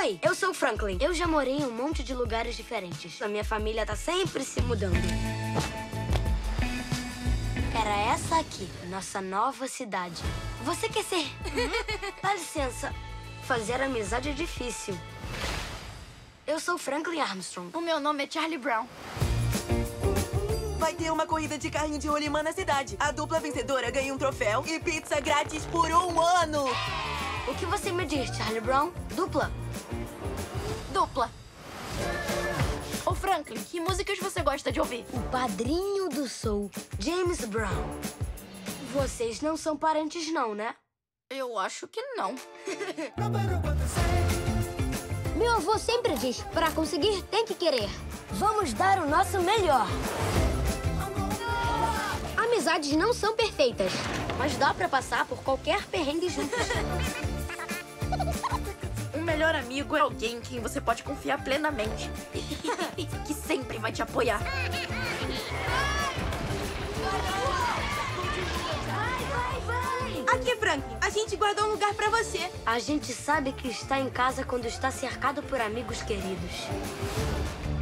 Oi, eu sou o Franklin. Eu já morei em um monte de lugares diferentes. A minha família tá sempre se mudando. Era essa aqui, nossa nova cidade. Você quer ser? Dá licença. Fazer amizade é difícil. Eu sou Franklin Armstrong. O meu nome é Charlie Brown. Vai ter uma corrida de carrinho de rolimã na cidade. A dupla vencedora ganha um troféu e pizza grátis por 1 ano. O que você me diz, Charlie Brown? Dupla? Dupla. Ô, Franklin, que músicas você gosta de ouvir? O padrinho do soul, James Brown. Vocês não são parentes, não, né? Eu acho que não. Meu avô sempre diz, para conseguir, tem que querer. Vamos dar o nosso melhor. Amizades não são perfeitas, mas dá pra passar por qualquer perrengue juntos. Um melhor amigo é alguém em quem você pode confiar plenamente. Que sempre vai te apoiar. Aqui, Franklin, a gente guardou um lugar pra você. A gente sabe que está em casa quando está cercado por amigos queridos.